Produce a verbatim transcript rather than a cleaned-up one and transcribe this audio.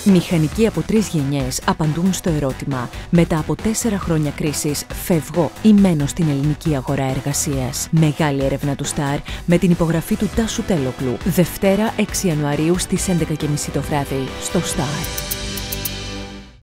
Μηχανικοί από τρεις γενιές απαντούν στο ερώτημα: μετά από τέσσερα χρόνια κρίσης, φεύγω ή μένω στην ελληνική αγορά εργασίας? Μεγάλη έρευνα του Σταρ με την υπογραφή του Τάσου Τελογλου. Δευτέρα έξι Ιανουαρίου στις έντεκα και μισή το βράδυ στο Σταρ.